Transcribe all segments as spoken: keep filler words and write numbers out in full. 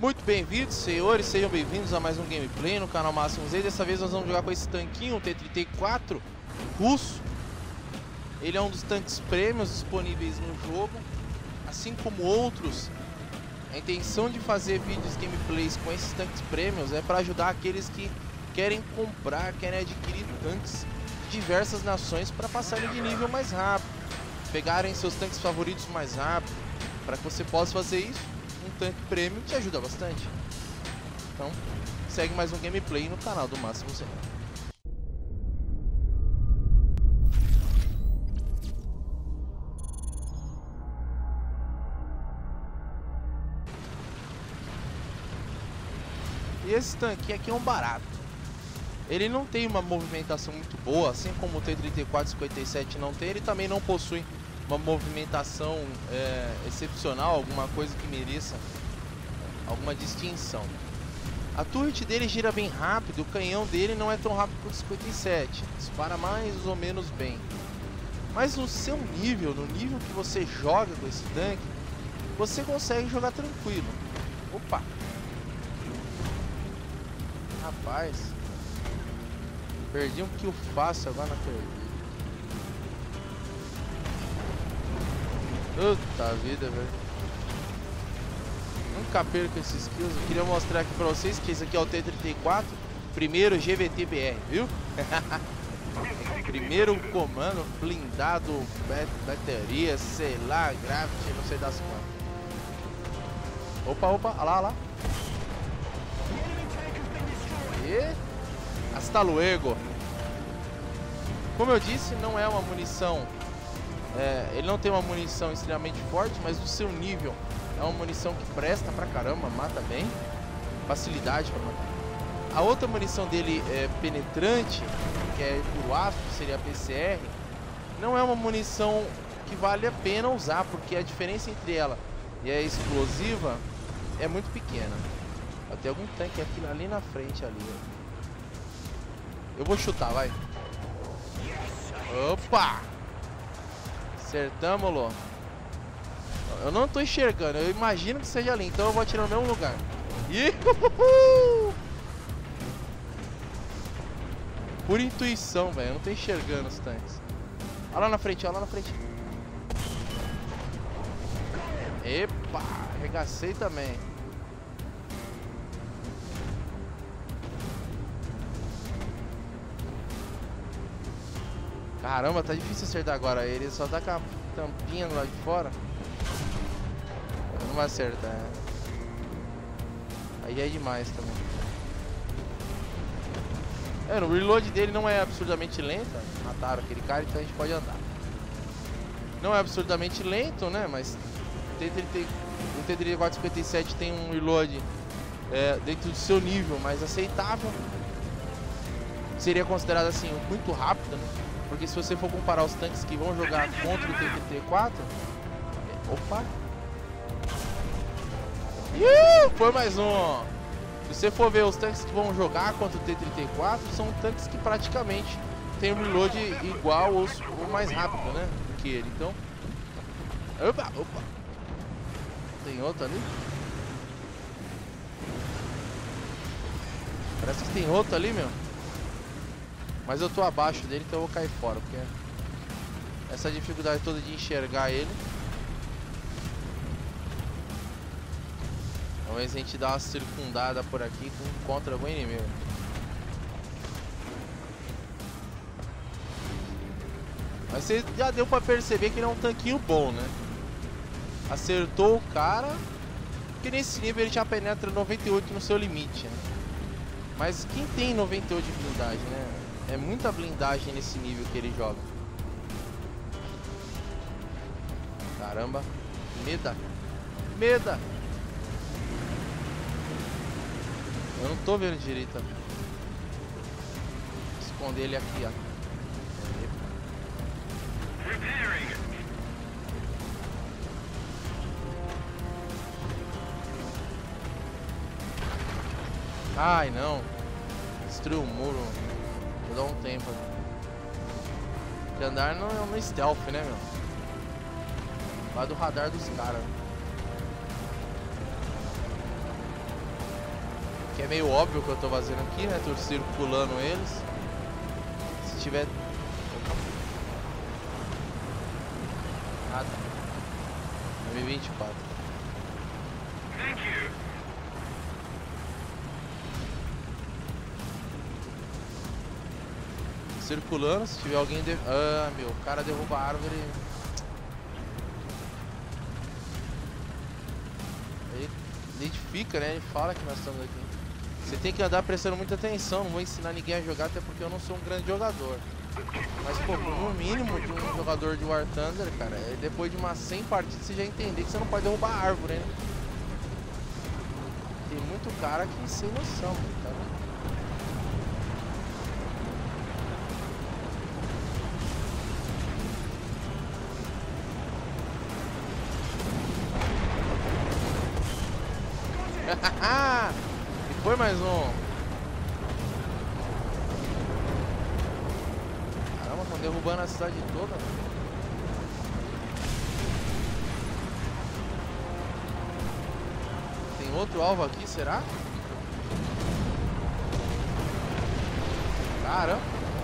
Muito bem-vindos, senhores, sejam bem-vindos a mais um gameplay no canal Máximo Z. Dessa vez nós vamos jogar com esse tanquinho, o T trinta e quatro russo. Ele é um dos tanques prêmios disponíveis no jogo, assim como outros. A intenção de fazer vídeos gameplays com esses tanques prêmios é para ajudar aqueles que querem comprar, querem adquirir tanques de diversas nações para passarem de nível mais rápido, pegarem seus tanques favoritos mais rápido. Para que você possa fazer isso, um tanque prêmio te ajuda bastante. Então, segue mais um gameplay no canal do Máximo Z. E esse tanque aqui é um barato. Ele não tem uma movimentação muito boa, assim como o T trinta e quatro cinquenta e sete não tem. Ele também não possui uma movimentação é, excepcional, alguma coisa que mereça alguma distinção. A turret dele gira bem rápido, o canhão dele não é tão rápido quanto o cinquenta e sete, dispara mais ou menos bem. Mas no seu nível, no nível que você joga com esse tanque, você consegue jogar tranquilo. Opa! Rapaz, perdi um kill fácil agora na perda. Puta vida, velho. Nunca perco esses kills. Eu queria mostrar aqui pra vocês que esse aqui é o T trinta e quatro, primeiro G V T B R, viu? Primeiro comando blindado, bateria, sei lá, gravity, não sei das quantas. Opa, opa, olha lá, olha lá. E hasta luego. Como eu disse, não é uma munição. É, ele não tem uma munição extremamente forte, mas do seu nível é uma munição que presta pra caramba, mata bem, facilidade pra matar. A outra munição dele é penetrante, que é por aço, que seria a P C R, não é uma munição que vale a pena usar, porque a diferença entre ela e a explosiva é muito pequena. Tem algum tanque aqui, ali na frente ali. Eu vou chutar, vai. Opa! Acertamos, Lô. Eu não tô enxergando, eu imagino que seja ali, então eu vou atirar no mesmo lugar. Iuhuhu! Por intuição, velho, eu não tô enxergando os tanques. Olha lá na frente, olha lá na frente. Epa, arregacei também. Caramba, tá difícil acertar agora. Ele só tá com a tampinha do lado de fora. Não vai acertar. É. Aí é demais também. É, o reload dele não é absurdamente lento. Mataram aquele cara, então a gente pode andar. Não é absurdamente lento, né? Mas o T trinta e quatro cinquenta e sete tem um reload é, dentro do seu nível mais aceitável. Seria considerado assim muito rápido, né? Porque se você for comparar os tanques que vão jogar contra o T trinta e quatro... Opa! Ih, foi mais um! Se você for ver os tanques que vão jogar contra o T trinta e quatro, são tanques que praticamente tem um reload igual ou, ou mais rápido, né? Do que ele, então... Opa, opa! Tem outro ali? Parece que tem outro ali, meu. Mas eu tô abaixo dele, então eu vou cair fora, porque essa dificuldade toda de enxergar ele. Talvez a gente dá uma circundada por aqui contra algum inimigo. Mas você já deu pra perceber que ele é um tanquinho bom, né? Acertou o cara, porque nesse nível ele já penetra noventa e oito no seu limite, né? Mas quem tem noventa e oito de blindagem, né? É muita blindagem nesse nível que ele joga. Caramba. Meda. Meda. Eu não tô vendo direito. Vou esconder ele aqui, ó. Ai, não. Destruiu o muro. Vou dar um tempo aqui. Porque andar no, no stealth, né, meu? Lá do radar dos caras. Que é meio óbvio o que eu tô fazendo aqui, né? Tô circulando eles. Se tiver... Ah, tá. dois mil e vinte e quatro. Circulando, se tiver alguém... De... Ah, meu, o cara derruba a árvore... Ele identifica, né? Ele fala que nós estamos aqui. Você tem que andar prestando muita atenção. Não vou ensinar ninguém a jogar, até porque eu não sou um grande jogador. Mas, pô, no mínimo de um jogador de War Thunder, cara, é depois de umas cem partidas você já entender que você não pode derrubar a árvore, né? Tem muito cara que sem noção, mano, tá vendo? E foi mais um. Caramba, estão derrubando a cidade toda. Tem outro alvo aqui, será? Caramba.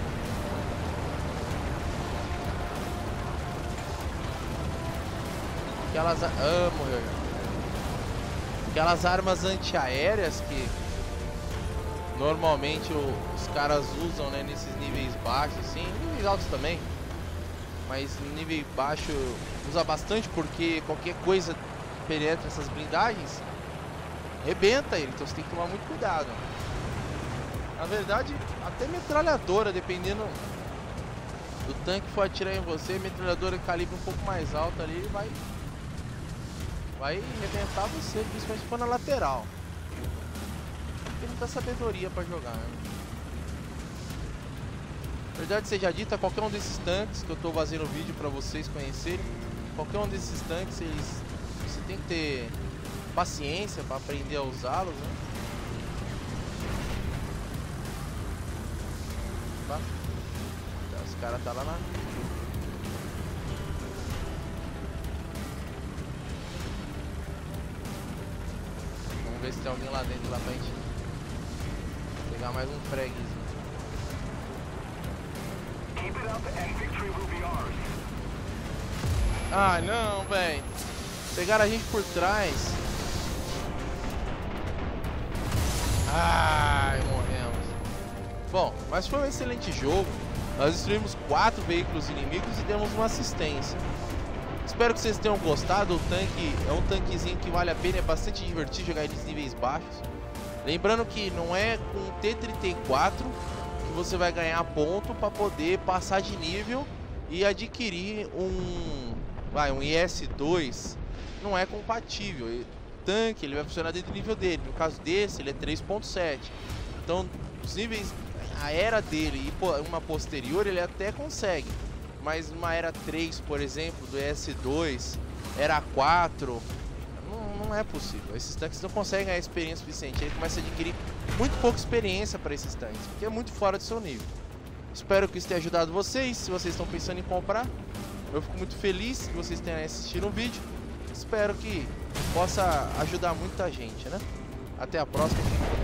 Aquelas... Ah, morreu já. Aquelas armas antiaéreas que normalmente o, os caras usam, né, nesses níveis baixos, assim, níveis altos também, mas no nível baixo usa bastante porque qualquer coisa que penetra essas blindagens rebenta ele, então você tem que tomar muito cuidado. Na verdade, até metralhadora, dependendo do tanque que for atirar em você, metralhadora de calibre um pouco mais alto ali, vai vai arrebentar você, principalmente se for na lateral. Tem muita sabedoria pra jogar, né? Verdade seja dita, qualquer um desses tanques que eu tô fazendo vídeo pra vocês conhecerem, qualquer um desses tanques, eles, você tem que ter paciência pra aprender a usá-los, né? Tá? Os caras tá lá na... Vamos ver se tem alguém lá dentro, lá pra gente pegar mais um fragzinho. Ah, não, velho. Pegaram a gente por trás. Ai, morremos. Bom, mas foi um excelente jogo. Nós destruímos quatro veículos inimigos e demos uma assistência. Espero que vocês tenham gostado. O tanque é um tanquezinho que vale a pena, é bastante divertido jogar nesses níveis baixos. Lembrando que não é com o T trinta e quatro que você vai ganhar ponto para poder passar de nível e adquirir um, vai, um I S dois. Não é compatível. O tanque ele vai funcionar dentro do nível dele. No caso desse, ele é três ponto sete. Então, os níveis, a era dele e uma posterior, ele até consegue. Mas uma era três, por exemplo, do E S dois, era quatro, não, não é possível. Esses tanques não conseguem ganhar experiência suficiente. Ele começa a adquirir muito pouca experiência para esses tanques, porque é muito fora do seu nível. Espero que isso tenha ajudado vocês. Se vocês estão pensando em comprar, eu fico muito feliz que vocês tenham assistido o vídeo. Espero que possa ajudar muita gente, né? Até a próxima.